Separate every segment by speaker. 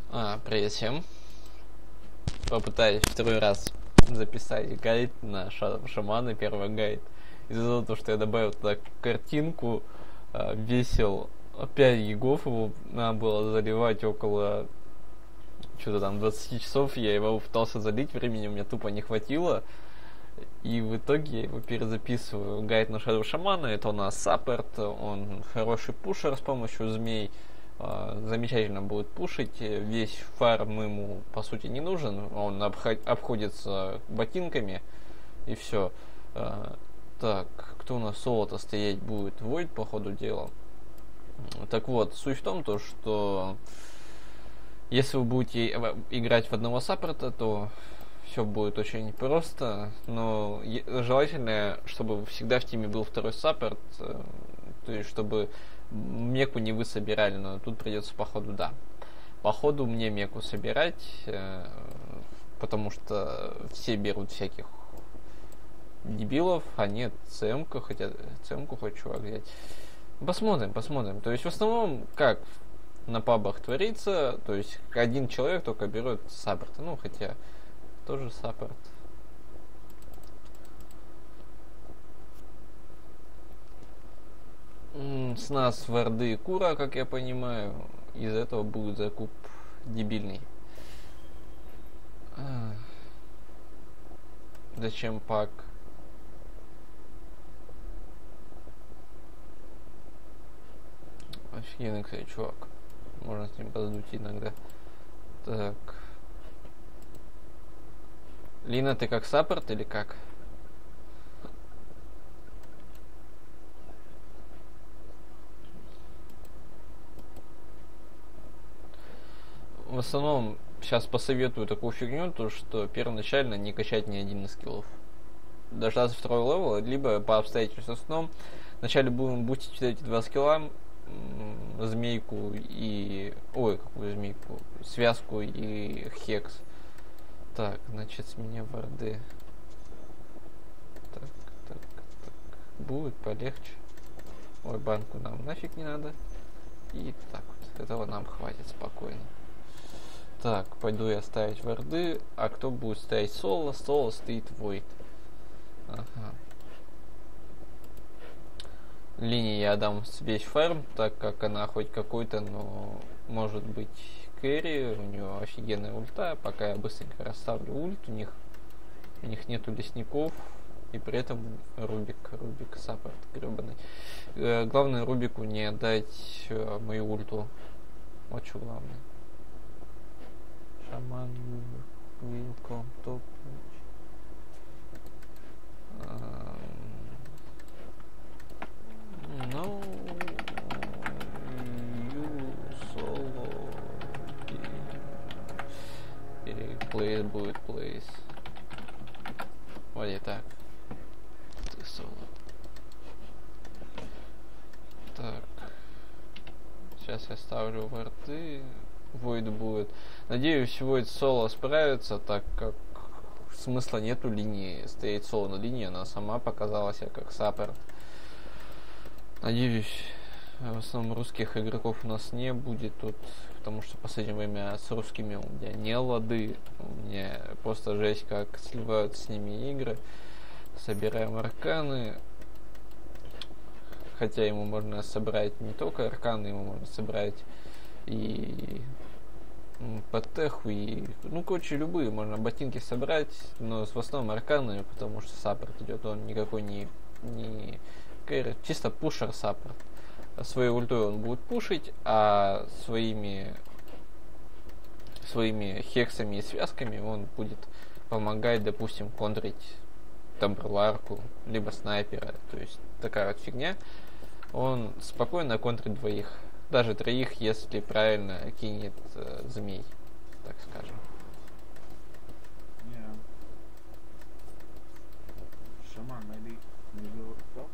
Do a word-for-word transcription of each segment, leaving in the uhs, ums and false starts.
Speaker 1: А, привет всем. Попытаюсь второй раз записать гайд на Shadow шаманы, первый гайд. Из-за того, что я добавил туда картинку, весил пять гигов, его надо было заливать около что-то там двадцать часов, я его пытался залить, времени у меня тупо не хватило. И в итоге я его перезаписываю. Гайд на Shadow шамана, это у нас саппорт, он хороший пушер с помощью змей. Замечательно будет пушить, весь фарм ему по сути не нужен, он обходится ботинками и все. Так, кто у нас соло-то стоять будет? Void, по ходу дела. Так вот, суть в том, то, что если вы будете играть в одного саппорта, то все будет очень просто, но желательно, чтобы всегда в тиме был второй саппорт, то есть чтобы меку не вы собирали, но тут придется походу, да. Походу мне меку собирать, э, потому что все берут всяких дебилов, а нет ЦМ-ку, хотя ЦМ-ку хоть чувак взять. Посмотрим, посмотрим. То есть в основном, как на пабах творится, то есть один человек только берет саппорта, ну хотя тоже саппорт. С нас варды и кура, как я понимаю. Из этого будет закуп дебильный. А. Зачем пак? Офигенный, кстати, чувак. Можно с ним поздуть иногда. Так. Лина, ты как саппорт или как? В основном сейчас посоветую такую фигню, то что первоначально не качать ни один из скиллов. Дождаться второго левела, либо по обстоятельствам. В основном вначале будем бустить эти два скилла, змейку и... Ой, какую змейку? Связку и хекс. Так, значит, с меня варды. Так, так, так. Будет полегче. Ой, банку нам нафиг не надо. И так вот. Этого нам хватит спокойно. Так, пойду я ставить варды. А кто будет ставить соло? Соло стоит Void. Ага. Линии я дам весь фарм, так как она хоть какой-то, но может быть кэрри. У нее офигенная ульта. Пока я быстренько расставлю ульт. У них, у них нету лесников. И при этом Рубик, Рубик саппорт гребаный. Э, главное Рубику не отдать э, мою ульту. Вот что главное. Шаман will come top. No, you solo. Или плейс будет плейс. Вот и так. Ты соло. Так. Сейчас я ставлю варды. Void будет. Надеюсь, Void соло справится, так как смысла нету линии стоять соло на линии, она сама показала себя как саппорт. Надеюсь, в основном русских игроков у нас не будет тут, потому что в последнее время с русскими у меня не лады, у меня просто жесть, как сливают с ними игры. Собираем арканы, хотя ему можно собрать не только арканы, ему можно собрать и по теху, и, ну, короче, любые можно ботинки собрать, но в основном арканы, потому что саппорт идет, он никакой не, не кэрри, чисто пушер саппорт. Своей ультой он будет пушить, а своими своими хексами и связками он будет помогать, допустим, контрить тамбрларку, либо снайпера, то есть такая вот фигня. Он спокойно контрит двоих. Даже троих, если правильно кинет э, змей, так скажем.
Speaker 2: Yeah. Shaman, maybe you go top?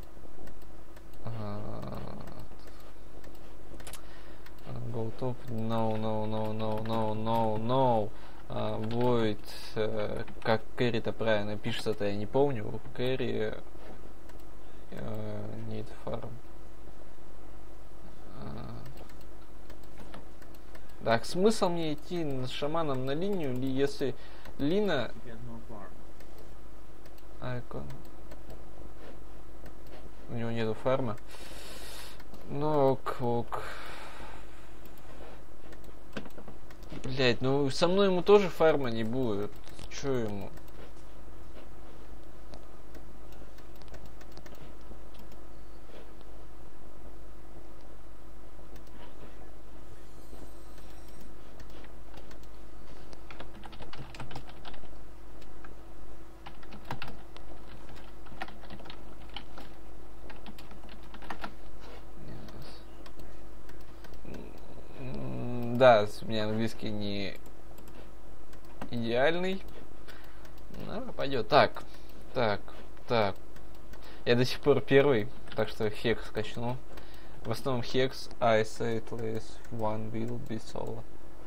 Speaker 1: Go top? No, no, no, no, no, no, no. Uh, Void, uh, как кэрри-то правильно пишется-то, я не помню. Кэрри uh, need farm. Так, смысл мне идти с шаманом на линию, ли если Лина...
Speaker 2: Get no farm.
Speaker 1: Айкон. У него нету фарма. Ну ок, ок. Блять, ну со мной ему тоже фарма не будет. Чё ему? Да, у меня английский не идеальный. Ну, пойдет. Так, так, так. Я до сих пор первый, так что хекс качну. В основном хекс, I say at least one will be solo.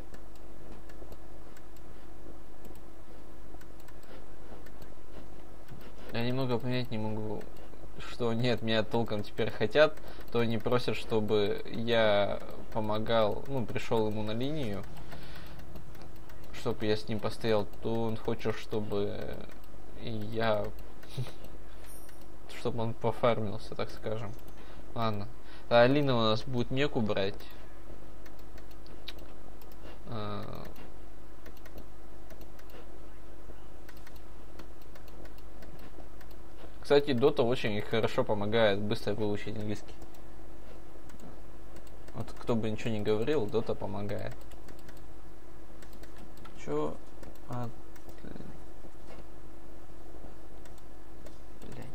Speaker 1: Я немного понять не могу, что нет, меня толком теперь хотят, то они просят, чтобы я помогал, ну, пришел ему на линию, чтобы я с ним постоял, то он хочет, чтобы я, чтобы он пофармился, так скажем. Ладно. А Алина у нас будет меку брать. Кстати, Дота очень хорошо помогает быстро выучить английский. Вот кто бы ничего не говорил, Дота помогает. Чё? А... Блядь.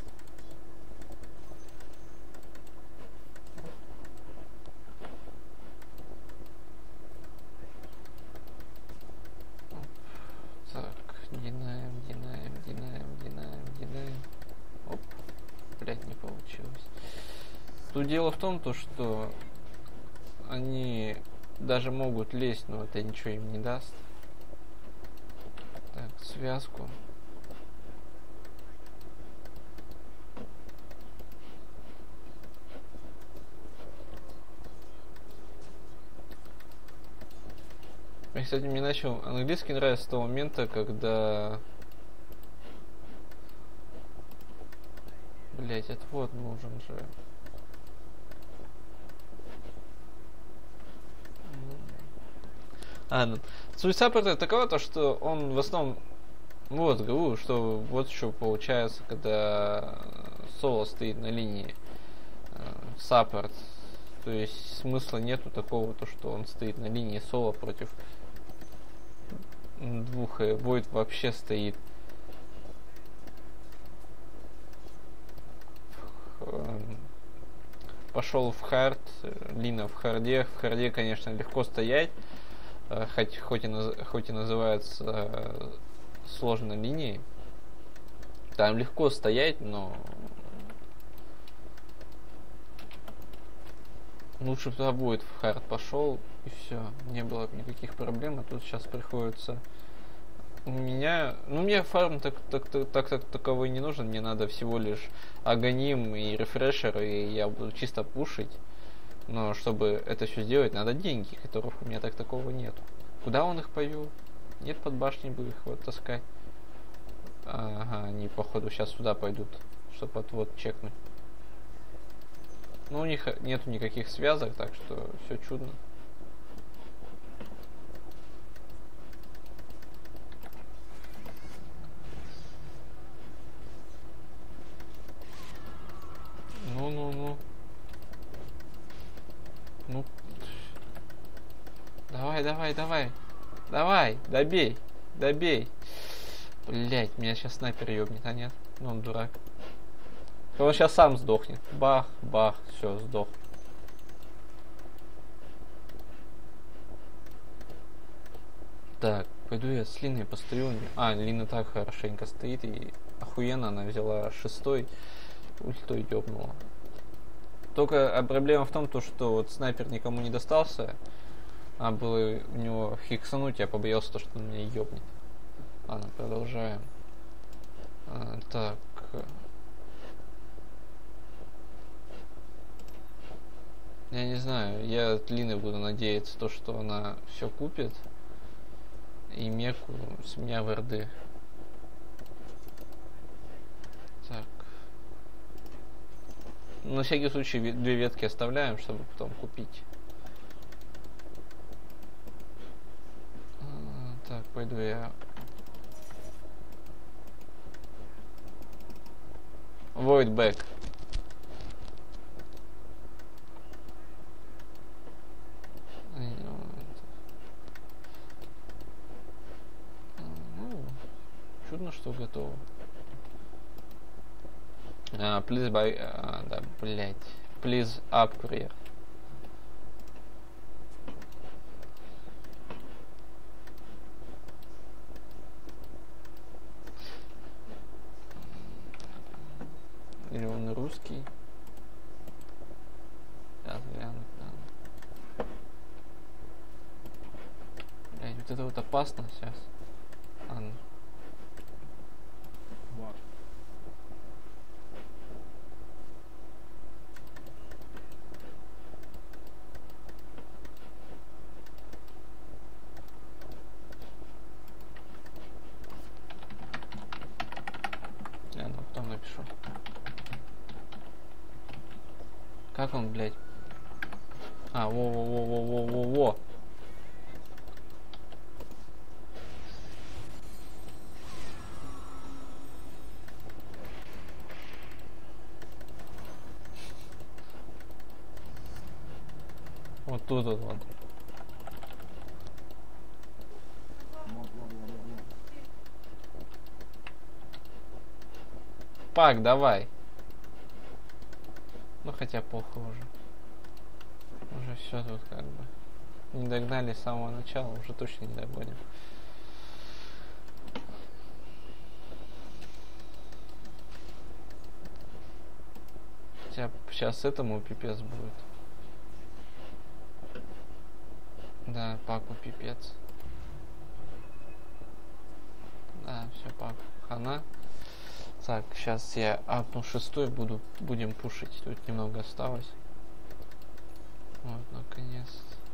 Speaker 1: Так, динаем, динаем, динаем, динаем, динаем. Оп. Блядь, не получилось. Тут дело в том, то, что они даже могут лезть, но это ничего им не даст. Так, связку. Я, кстати, мне начал английский нравится с того момента, когда... Блять, отвод нужен же. А, ну, суть саппорта такова, то, что он в основном... Вот, говорю, что вот что получается, когда соло стоит на линии. Саппорт. То есть смысла нету такого, то, что он стоит на линии соло против двух, и Void вообще стоит. Пошел в хард, Лина в харде. В харде, конечно, легко стоять, хоть, хоть, и, хоть и называется сложной линией. Там легко стоять, но лучше туда будет в хард пошел, и все, не было никаких проблем. А тут сейчас приходится у меня, ну мне фарм так, так, так, так, так таковой не нужен, мне надо всего лишь агоним и рефрешер, и я буду чисто пушить. Но чтобы это все сделать, надо деньги, которых у меня так такого нет. Куда он их повел? Нет, под башней бы их вот таскать. Ага, они походу сейчас сюда пойдут, чтобы отвод чекнуть. Ну у них нету никаких связок, так что все чудно. Ну-ну-ну. Ну. Давай, давай, давай. Давай, добей. Добей. Блять, меня сейчас снайпер ёбнет, а нет? Ну он дурак. Он сейчас сам сдохнет. Бах, бах, все, сдох. Так, пойду я с Линой постою. А, Лина так хорошенько стоит и охуенно она взяла шестой. Ультой ёбнула. Только проблема в том, то, что вот снайпер никому не достался. А было у него хиксануть, я побоялся, то, что он меня ёбнет. Ладно, продолжаем. А, так. Я не знаю, я от Лины буду надеяться, то, что она все купит. И меку с меня в РД. Так. На всякий случай две ветки оставляем, чтобы потом купить. А, так, пойду я... Void back. Ну, чудно, что готово. Uh, please buy... Uh, да, блять. Please upgrade. Или он русский? Сейчас гляну. Блять, вот это вот опасно сейчас. Ладно.
Speaker 2: Вот.
Speaker 1: Я ну, потом напишу. Как он, блядь? А, во-во-во-во-во-во-во. Вот тут вот. вот.
Speaker 2: Вот, вот, вот, вот, вот.
Speaker 1: Пак, давай. Ну хотя похуй уже. Уже все тут как бы. Не догнали с самого начала, уже точно не догоним. Хотя сейчас этому пипец будет. Да, Паку пипец. Да, все, Пак. Хана. Так, сейчас я апну шестой, буду, будем пушить. Тут немного осталось. Вот, наконец.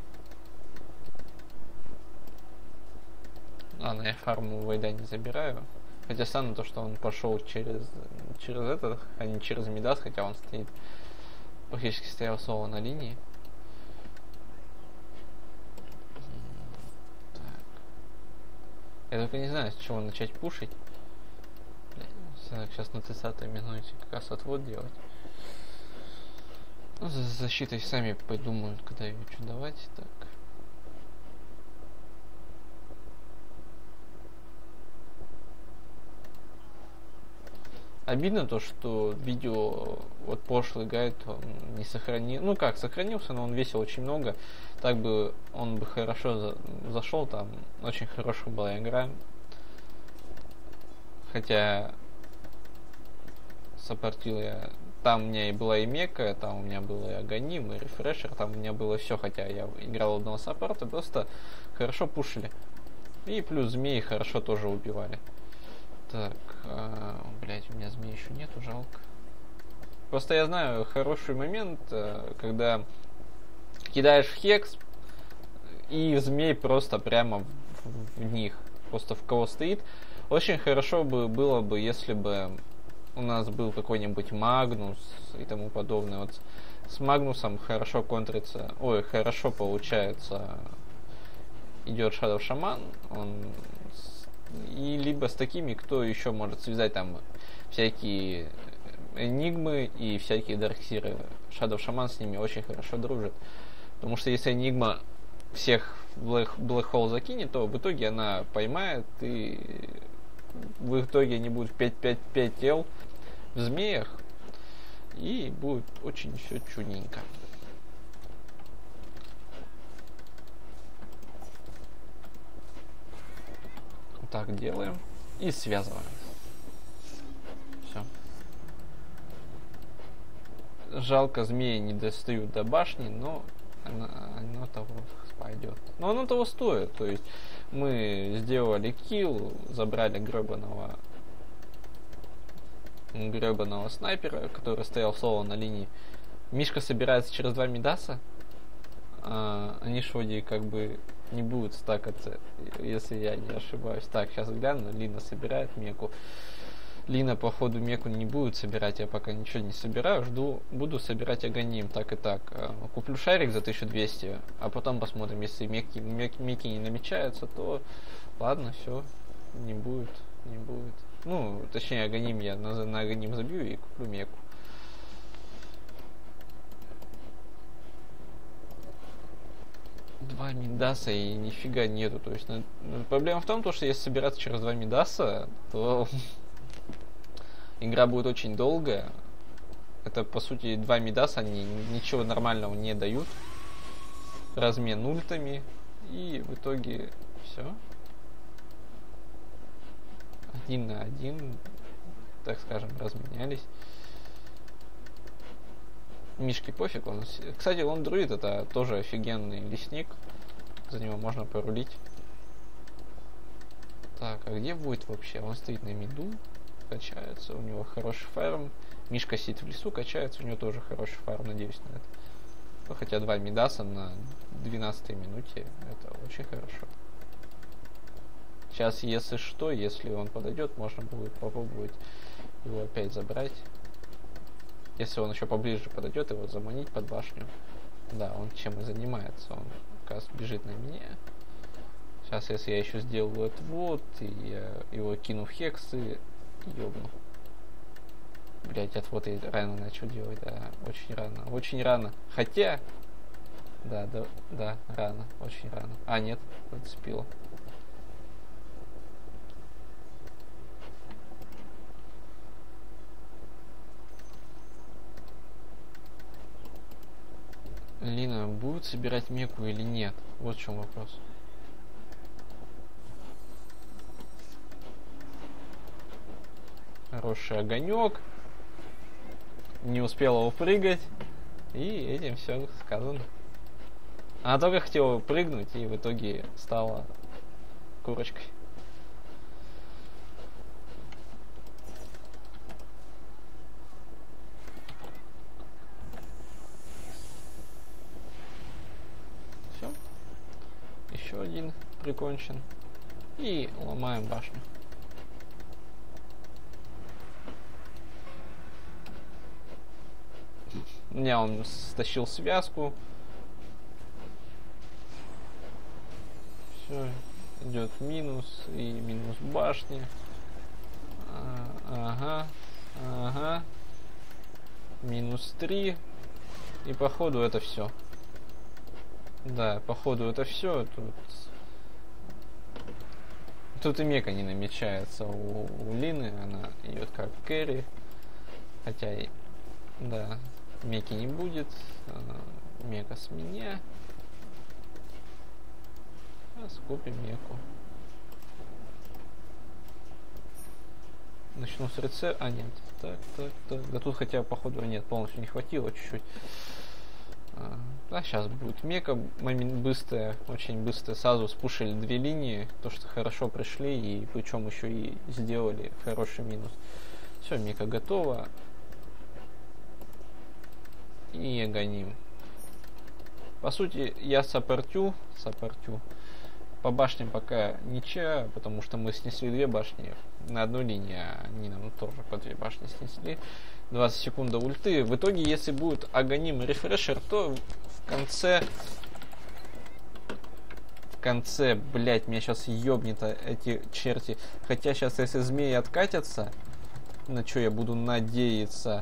Speaker 1: Ладно, я фарму Вайда не забираю. Хотя странно то, что он пошел через, через этот, а не через Мидас, хотя он стоит, практически стоял соло на линии. Так. Я только не знаю, с чего начать пушить. Так, сейчас на тридцатой минуте как раз отвод делать. Ну, за защитой сами подумают, когда ее что давать. Так. Обидно то, что видео, вот прошлый гайд, он не сохранил. Ну как, сохранился, но он весил очень много. Так бы он бы хорошо за, зашел, там очень хорошая была игра. Хотя сопортил я. Там у меня и была и мека, там у меня было и аганим, и рефрешер, там у меня было все, хотя я играл одного саппорта, просто хорошо пушили. И плюс змеи хорошо тоже убивали. Так, а, блять, у меня змеи еще нету, жалко. Просто я знаю хороший момент, когда кидаешь в хекс, и змей просто прямо в, в них, просто в кого стоит. Очень хорошо бы было бы, если бы у нас был какой-нибудь Магнус и тому подобное. Вот с Магнусом хорошо контрится, ой, хорошо получается, идет Shadow Shaman, он и либо с такими, кто еще может связать там всякие Энигмы и всякие Дарксиры. Shadow Shaman с ними очень хорошо дружит. Потому что если Энигма всех в Black Hole закинет, то в итоге она поймает, и в итоге они будут пять пять пять тел в змеях, и будет очень все чудненько. Так делаем и связываем. Все. Жалко, змеи не достают до башни, но оно, оно того пойдет. Но оно того стоит. То есть мы сделали килл, забрали гребаного гребаного снайпера, который стоял соло на линии. Мишка собирается через два Мидаса. А, они ж вроде как бы не будут стакаться, если я не ошибаюсь. Так, сейчас гляну. Лина собирает Меку. Лина, походу, Меку не будет собирать. Я пока ничего не собираю. Жду, буду собирать Аганим. Так и так. Куплю шарик за тысячу двести. А потом посмотрим, если Меки, Меки, Меки не намечаются, то ладно, все. Не будет. Не будет. Ну, точнее, Аганим я на, на Аганим забью и куплю Меку. Два Мидаса и нифига нету. То есть, ну, проблема в том, что если собираться через два Мидаса, то игра будет очень долгая. Это, по сути, два Мидаса, они ничего нормального не дают. Размен ультами. И в итоге все. Один на один, так скажем, разменялись. Мишке пофиг. Он... Кстати, он друид, это тоже офигенный лесник. За него можно порулить. Так, а где будет вообще? Он стоит на миду, качается, у него хороший фарм. Мишка сидит в лесу, качается, у него тоже хороший фарм, надеюсь на это. Ну, хотя два Мидаса на двенадцатой минуте, это очень хорошо. Сейчас, если что, если он подойдет, можно будет попробовать его опять забрать. Если он еще поближе подойдет, его заманить под башню. Да, он чем и занимается. Он как раз бежит на меня. Сейчас, если я еще сделаю отвод, и я его кину в хекс и ёбну. Блять, отвод я рано начал делать, да. Очень рано. Очень рано. Хотя... Да, да, да, рано. Очень рано. А, нет, зацепило. Лина будет собирать Меку или нет? Вот в чем вопрос. Хороший огонек. Не успела упрыгать. И этим все сказано. Она только хотела прыгнуть и в итоге стала курочкой. Еще один прикончен. И ломаем башню. У меня он стащил связку. Все, идет минус и минус башни. А, ага, ага. Минус три. И походу это все. Да, походу это все. Тут Тут и Мека не намечается у, у Лины. Она идет как кэрри. Хотя и... Да, Меки не будет. Мека с меня. А скупим Меку. Начну с рецепта. А, нет. Так, так, так. Да тут хотя походу нет, полностью не хватило чуть-чуть. А, сейчас будет Мека, момент быстрая, очень быстрая. Сразу спушили две линии, то что хорошо пришли, и причем еще и сделали хороший минус. Все, Мека готова. И Аганим. По сути, я саппортю, саппортю. По башням пока ничья, потому что мы снесли две башни на одну линию, а они нам тоже по две башни снесли. двадцать секунд до ульты. В итоге, если будет Аганим и рефрешер, то в конце... В конце, блять, меня сейчас ёбнет эти черти. Хотя сейчас, если змеи откатятся, на что я буду надеяться...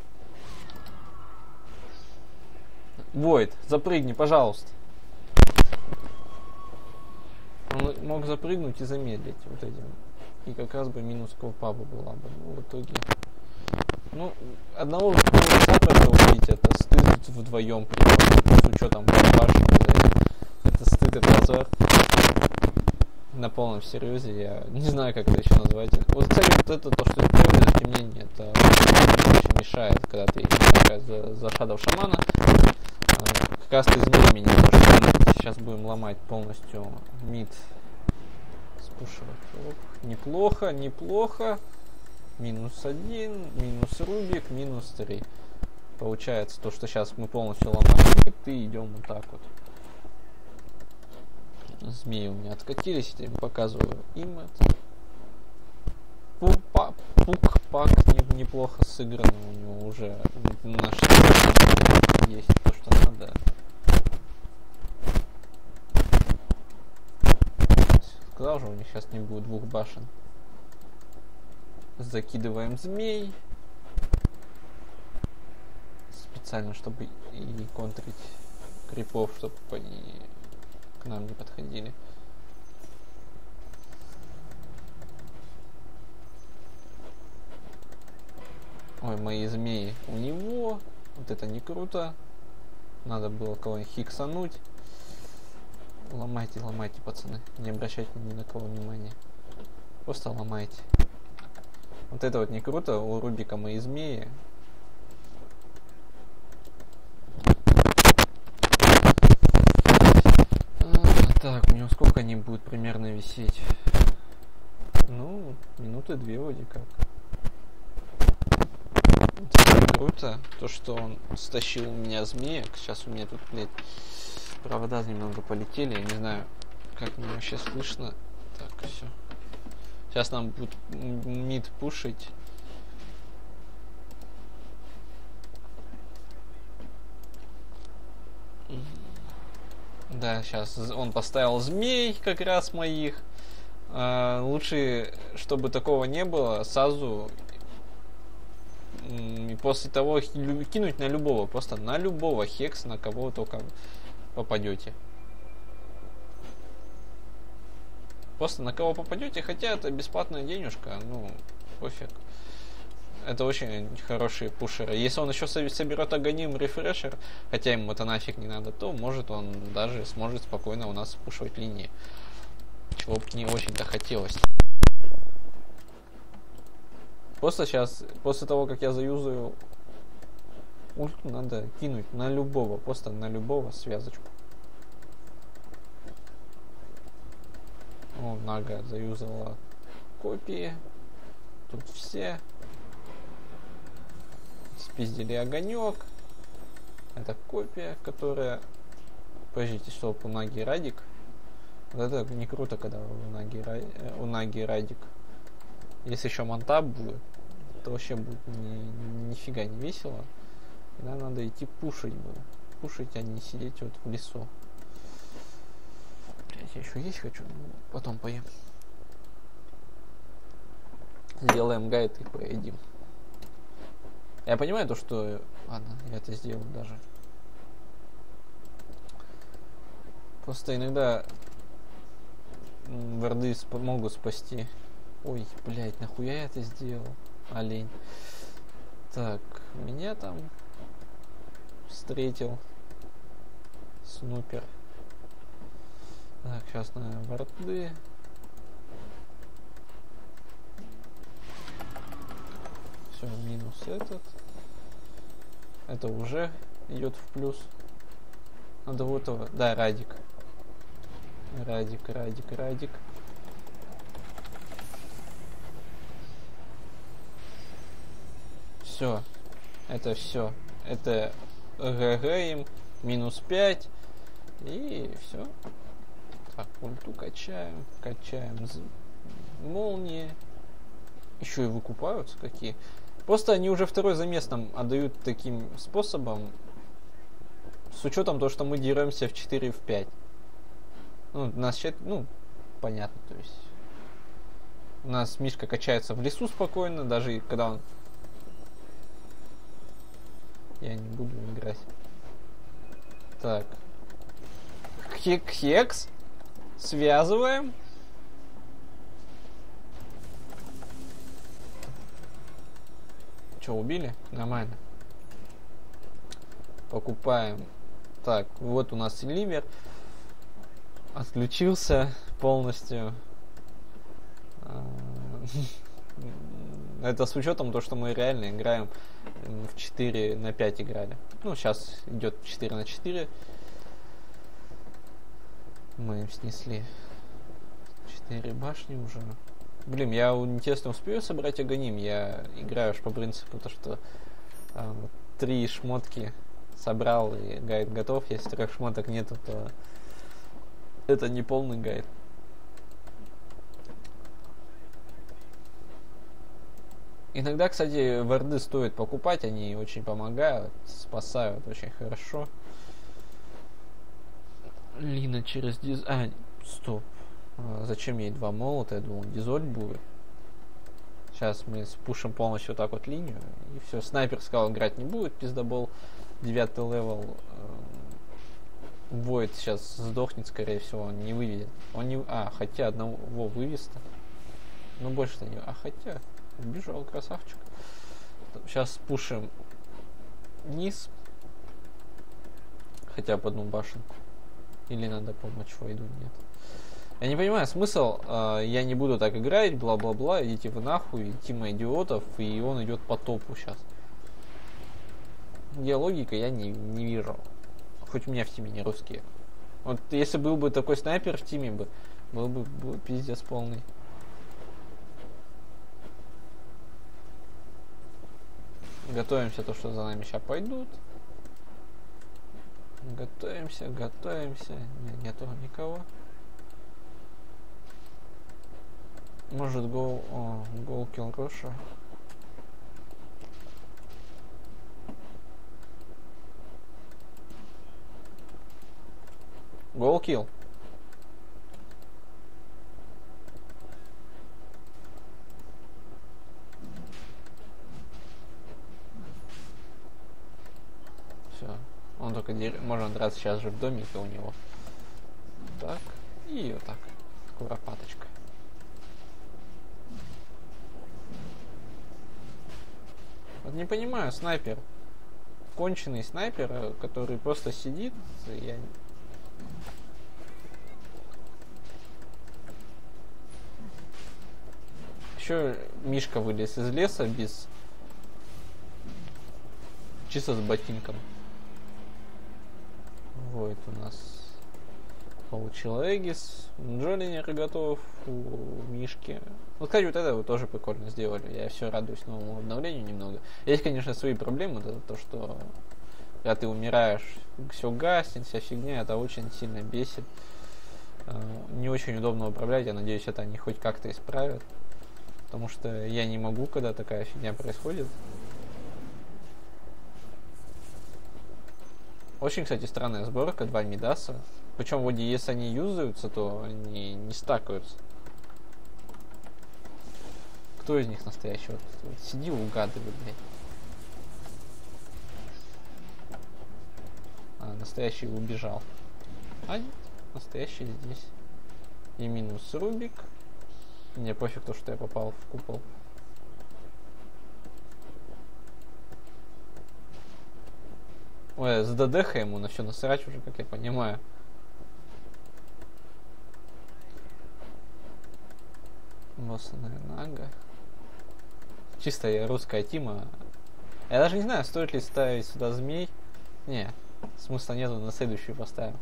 Speaker 1: Войд, запрыгни, пожалуйста. Он мог запрыгнуть и замедлить вот этим. И как раз бы минус колпаба была бы. Ну, в итоге... Ну, одного саппорта убить, это стыд вдвоем. С учетом башни, это стыд и позор. На полном серьезе, я не знаю, как это еще назвать. Вот, кстати, вот это то, что использует затемнение, это очень мешает, когда ты играешь за, за Shadow Шамана. Как раз ты змеями не можешь. Сейчас будем ломать полностью мид. Спушивать. Неплохо, неплохо. Минус один, минус Рубик, минус три. Получается то, что сейчас мы полностью ломаем, и идем вот так вот. Змеи у меня откатились, я показываю им это. Пук-пак не, неплохо сыграно, у него уже наш есть то, что надо. Сказал же, у них сейчас не будет двух башен. Закидываем змей. Специально, чтобы и контрить крипов, чтобы они к нам не подходили. Ой, мои змеи у него. Вот это не круто. Надо было кого-нибудь хиксануть. Ломайте, ломайте, пацаны. Не обращайте ни на кого внимания. Просто ломайте. Вот это вот не круто. У Рубика мои змеи. А, так, у него сколько они будут примерно висеть? Ну, минуты две вроде как. Это круто. То, что он стащил у меня змеек. Сейчас у меня тут, блядь, провода немного полетели. Я не знаю, как меня вообще слышно. Так, все. Сейчас нам будет мид пушить. Да, сейчас он поставил змей как раз моих. А, лучше, чтобы такого не было, сразу и после того кинуть на любого, просто на любого хекс, на кого только попадете. Просто на кого попадете, хотя это бесплатная денежка, ну, пофиг. Это очень хорошие пушеры. Если он еще соберет агоним рефрешер, хотя ему это нафиг не надо, то может он даже сможет спокойно у нас пушивать линии. Чего бы не очень-то хотелось. Просто сейчас, после того, как я заюзаю ульту, надо кинуть на любого, просто на любого связочку. О, Нага заюзала копии. Тут все. Спиздили огонек. Это копия, которая... Подождите, что у Наги Радик. Вот это не круто, когда у Наги, у Наги Радик. Если еще монтаб будет, то вообще будет ни, нифига не весело. Тогда надо идти пушить было. Пушить, а не сидеть вот в лесу. Блять, я еще есть хочу, но потом поем. Сделаем гайд и поедим. Я понимаю то, что... Ладно, я это сделал даже. Просто иногда варды сп- могут спасти. Ой, блядь, нахуя я это сделал? Олень. Так, меня там встретил снупер. Так, сейчас на варды. Все, минус этот. Это уже идет в плюс. Надо вот этого. Да, Радик. Радик, Радик, Радик. Все. Это все. Это ГГ им. Минус пять. И все. Так, ульту качаем. Качаем молнии. Еще и выкупаются какие. Просто они уже второй замес нам отдают таким способом. С учетом того, что мы деремся в четыре в пять. Ну, нас счет, ну, понятно, то есть. У нас Мишка качается в лесу спокойно, даже когда он... Я не буду играть. Так. Хек-хекс. Связываем. Че, убили? Нормально. Покупаем. Так, вот у нас ливер. Отключился полностью. Это с учетом того, что мы реально играем в четыре на пять играли. Ну, сейчас идет четыре на четыре. Мы им снесли четыре башни уже. Блин, я интересно успею собрать агоним. Я играю по принципу то, что а, вот три шмотки собрал, и гайд готов. Если трех шмоток нету, то это не полный гайд. Иногда, кстати, ворды стоит покупать, они очень помогают, спасают очень хорошо. Лина через диз... А, стоп. А, зачем ей два молота? Я думал, дизоль будет. Сейчас мы спушим полностью вот так вот линию. И все, снайпер сказал, играть не будет, пиздобол. Девятый левел. Войд сейчас сдохнет, скорее всего, он не выведет. Он не... А, хотя одного вывез-то. Ну, больше-то не... А, хотя... Убежал, красавчик. Сейчас спушим низ. Хотя бы одну башенку. Или надо помочь Войду? Нет. Я не понимаю смысл. Э, я не буду так играть, бла-бла-бла. Идите вы нахуй, тима идиотов. И он идет по топу сейчас. Где логика, я не, не вижу. Хоть у меня в тиме не русские. Вот если был бы такой снайпер в тиме, бы, был бы был пиздец полный. Готовимся, то, что за нами сейчас пойдут. Готовимся, готовимся. Нет, нету никого. Может, гол... О, гол килл Роша. Гол килл. Он только дер... можно драться сейчас же в домике у него. Так. И вот так. Куропаточка. Вот не понимаю, снайпер. Конченый снайпер, который просто сидит. Я... Еще Мишка вылез из леса без... Чисто с ботинком. Вот у нас получил Эгис, Джолинер готов, у Мишки. Вот, кстати, вот это вы тоже прикольно сделали. Я все радуюсь новому обновлению немного. Есть, конечно, свои проблемы, это то, что когда ты умираешь, все гаснет, вся фигня, это очень сильно бесит. Не очень удобно управлять, я надеюсь, это они хоть как-то исправят. Потому что я не могу, когда такая фигня происходит. Очень, кстати, странная сборка, два Мидаса. Причем, вроде, если они юзаются, то они не стакаются. Кто из них настоящий? Вот, вот сиди, угадывай, блядь. А, настоящий убежал. А нет, настоящий здесь. И минус Рубик. Мне пофиг то, что я попал в купол. Ой, с ДДХ ему на все насрать уже, как я понимаю. Боссная Нага. Чистая русская тима. Я даже не знаю, стоит ли ставить сюда змей. Не, смысла нету, на следующую поставим.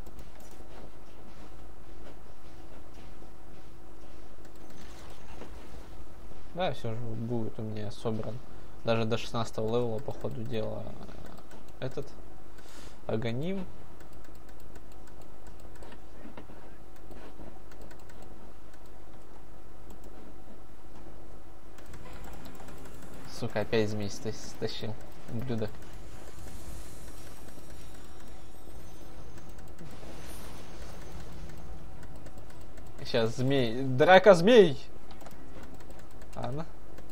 Speaker 1: Да, все же будет у меня собран. Даже до шестнадцатого левела, по ходу дела, этот Аганим. Сука, опять змей стащил. Блюдо. Сейчас змей. Драка змей! Ладно.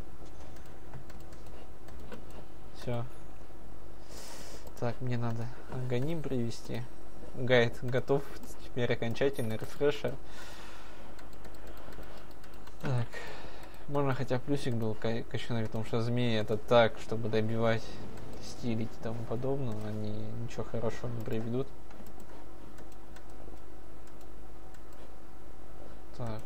Speaker 1: Все. Так, мне надо Аганим привести. Гайд готов. Теперь окончательный рефрешер. Так. Можно хотя плюсик был качаный, потому что змеи это так, чтобы добивать, стилить и тому подобное. Они ничего хорошего не приведут. Так.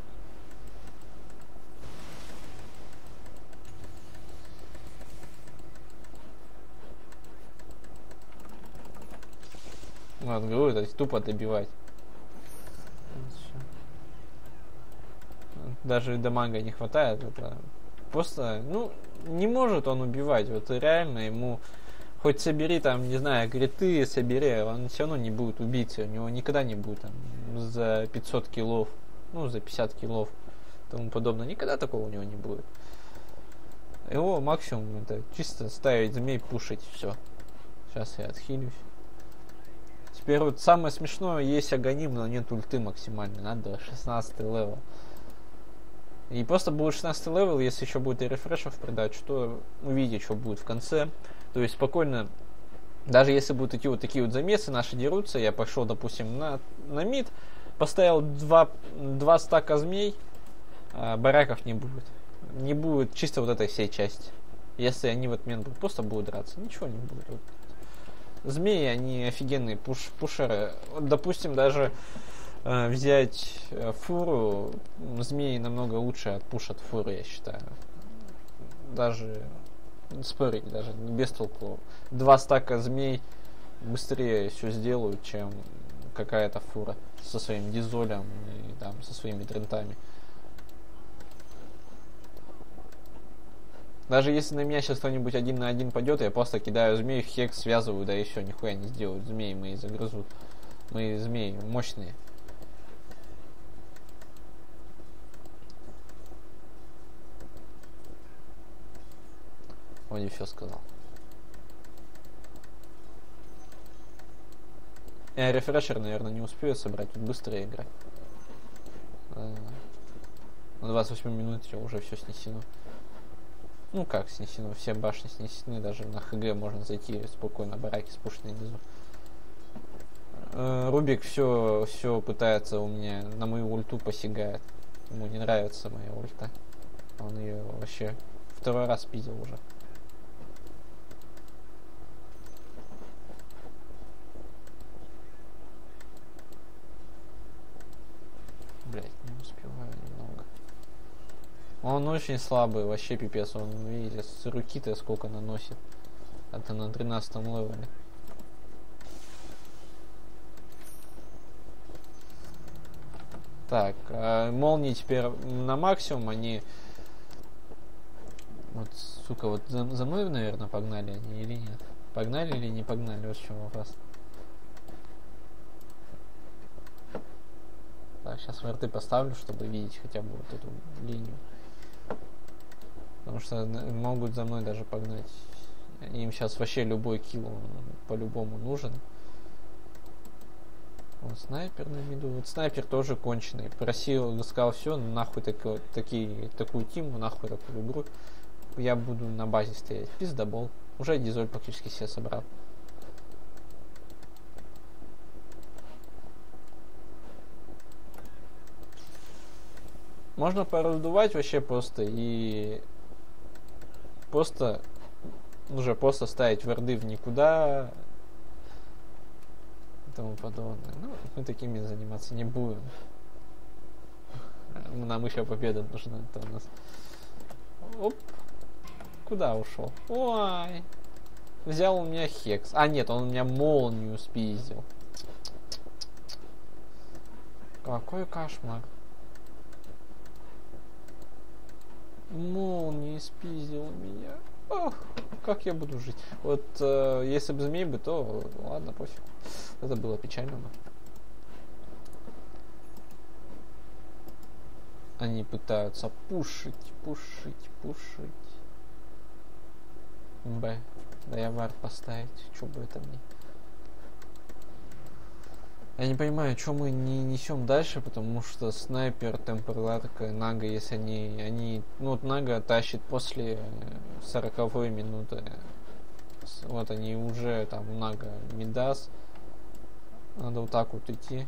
Speaker 1: Ладно, говорю, это тупо добивать. Даже дамага не хватает. Это просто, ну, не может он убивать. Вот реально ему Хоть собери там, не знаю, гриты собери, он все равно не будет убийцей. У него никогда не будет там за пятьсот киллов, ну, за пятьдесят киллов и тому подобное. Никогда такого у него не будет. Его максимум это чисто ставить змей, пушить, все. Сейчас я отхилюсь. Теперь вот самое смешное, есть агоним, но нет ульты максимальной. Надо шестнадцатый левел. И просто будет шестнадцатый левел, если еще будет и рефрешов придать, что увидеть, что будет в конце. То есть спокойно, даже если будут идти вот такие вот замесы, наши дерутся, я пошел, допустим, на, на мид, поставил два, два стака змей, а бараков не будет. Не будет чисто вот этой всей части. Если они в этот момент будут, просто будут драться, ничего не будет. Вот. Змеи, они офигенные пуш, пушеры. Вот, допустим, даже э, взять э, фуру, змеи намного лучше отпушат фуру, я считаю. Даже спорить, даже без толку. Два стака змей быстрее все сделают, чем какая-то фура со своим дизолем и там со своими дрентами. Даже если на меня сейчас кто-нибудь один на один пойдет, я просто кидаю змеи, хекс связываю, да и все, нихуя не сделают. Змеи мои загрызут. Мои змеи мощные. Вроде все сказал. Я рефрешер, наверное, не успею собрать, тут быстрая игра. На двадцать восьмой минуте уже все снесено. Ну как снесено, все башни снесены, даже на ХГ можно зайти спокойно, бараки спущенные внизу. Рубик все, все пытается у меня на мою ульту посягает. Ему не нравится моя ульта. Он ее вообще второй раз пиздил уже. Блять, не успеваю немного. Он очень слабый, вообще пипец. Он, видите, с руки-то сколько наносит. Это на тринадцатом левеле. Так, э, молнии теперь на максимум, они... Вот, сука, вот за, за мной, наверное, погнали они или нет? Погнали или не погнали? Вот в чем вопрос. Так, сейчас в РТ поставлю, чтобы видеть хотя бы вот эту линию. Потому что могут за мной даже погнать. Им сейчас вообще любой килл по-любому нужен. Вот снайпер на миду. Вот снайпер тоже конченый. Просил, сказал, все, нахуй таки, таки, такую тиму, нахуй такую игру. Я буду на базе стоять. Пиздобол. Уже дизоль практически себе собрал. Можно пораздувать вообще просто и просто уже просто ставить варды в никуда и тому подобное. Ну, мы такими заниматься не будем. Нам еще победа нужна. Это у нас. Оп. Куда ушел? Ой. Взял у меня хекс. А нет, он у меня молнию спиздил. Какой кошмар. Молния спиздил меня. Ох, как я буду жить. Вот э, если бы змей бы, то ладно, пофиг. Это было печально. Они пытаются пушить, пушить, пушить. Б. Да я вард поставить. Что бы это мне? Я не понимаю, что мы не несем дальше, потому что снайпер, темперлатка, нага, если они, они, ну вот нага тащит после сороковой минуты, вот они уже там нага мидас, надо вот так вот идти.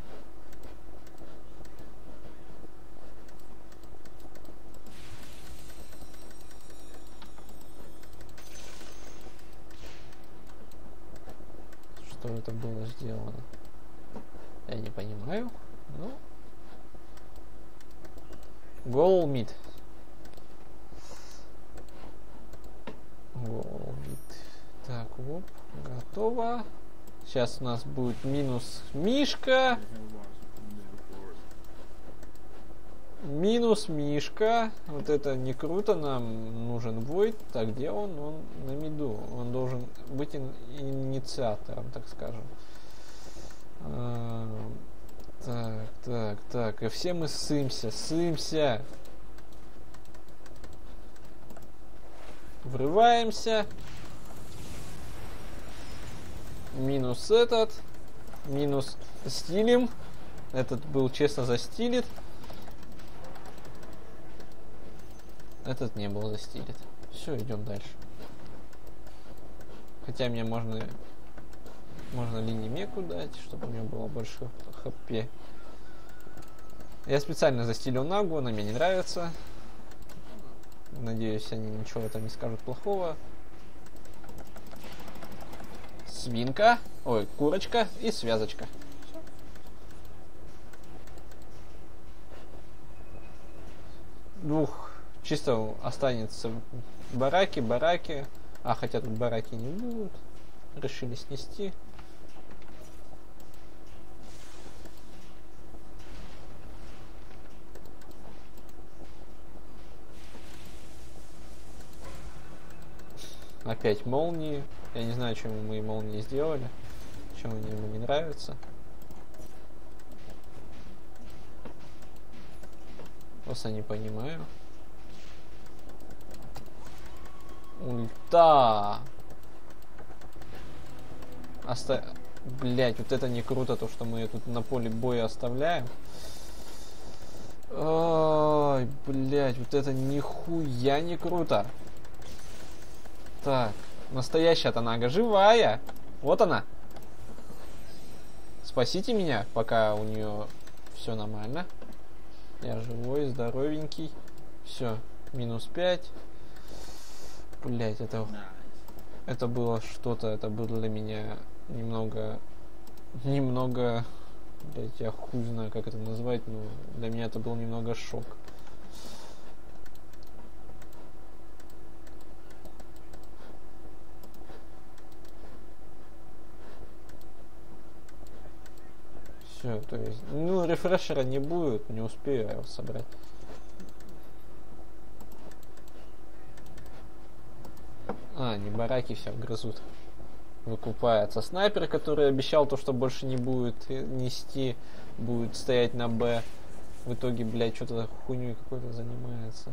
Speaker 1: Что это было сделано? Я не понимаю. Ну. Гол мид. Гол мид. Так, оп, готово. Сейчас у нас будет минус Мишка. Минус Мишка. Вот это не круто. Нам нужен Войд. Так, где он? Он на миду. Он должен быть ин- инициатором, так скажем. А, так, так, так. И все мы сымся. Сымся. Врываемся. Минус этот. Минус стилем. Этот был честно застилит. Этот не был застилит. Все, идем дальше. Хотя мне можно можно линии меку дать, чтобы у него было больше хп. Я специально застилил Нагу, она мне не нравится. Надеюсь, они ничего там не скажут плохого. Свинка, ой, курочка и связочка. Двух чисто останется бараки, бараки. А, хотя тут бараки не будут. Решили снести. Опять молнии. Я не знаю, чем мы молнии сделали. Чем они ему не нравятся. Просто не понимаю. Ульта. Оста... Блять, вот это не круто, то, что мы ее тут на поле боя оставляем. Ой, блять, вот это нихуя не круто. Так, настоящая-то Нага живая. Вот она. Спасите меня, пока у нее все нормально. Я живой, здоровенький. Все, минус пять. Блять, это... Это было что-то, это было для меня немного... Немного... Блять, я хуй знаю, как это назвать, но для меня это был немного шок. Все, то есть... Ну, рефрешера не будет, не успею я его собрать. А, не бараки все грызут. Выкупается снайпер, который обещал то, что больше не будет нести, будет стоять на Б. В итоге, блядь, что-то хуйней какой-то занимается.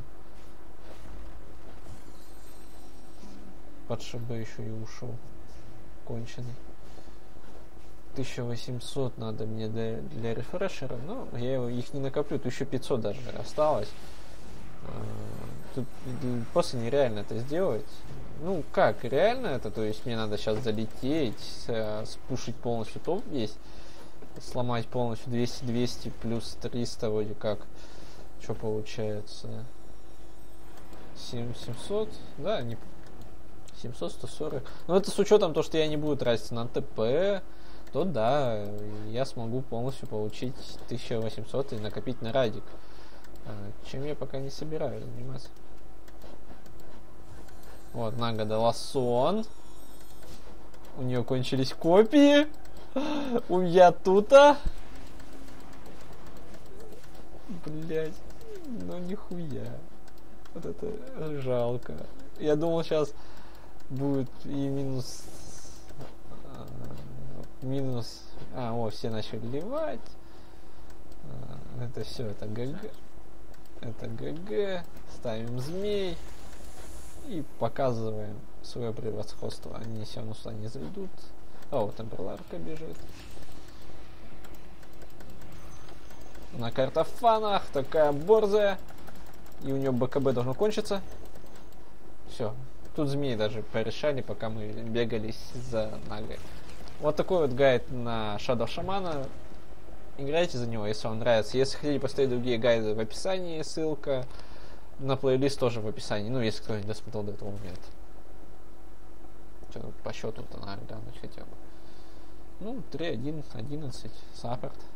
Speaker 1: Под ШБ еще и ушел. Конченый. тысяча восемьсот надо мне для, для рефрешера. Но я его, их не накоплю. тысяча пятьсот даже осталось. Тут просто нереально это сделать. Ну как, реально это? То есть мне надо сейчас залететь, спушить полностью топ весь, сломать полностью двести двести плюс триста вроде как. Что получается? семьсот? Да, не... семьсот сто сорок. Но это с учетом то, что я не буду тратить на ТП, то да, я смогу полностью получить тысяча восемьсот и накопить на радик. Чем я пока не собираюсь заниматься. Вот, Нага дала сон. У нее кончились копии. У меня тута. Блять. Ну нихуя. Вот это жалко. Я думал, сейчас будет и минус... Минус... А, о, все начали ливать. Это все, это ГГ. Это ГГ. Ставим змей. И показываем свое превосходство. Они все равно сюда не зайдут. О, вот Темперларка бежит. На картофанах. Такая борзая. И у нее БКБ должно кончиться. Все. Тут змеи даже порешали, пока мы бегались за Нагой. Вот такой вот гайд на Shadow Shaman. Играйте за него, если вам нравится. Если хотите посмотреть другие гайды, в описании ссылка. На плейлист тоже в описании. Ну, если кто-нибудь досмотрел до этого момента. Что по счету-то надо глянуть хотя бы. Ну, три один одиннадцать. Саппорт.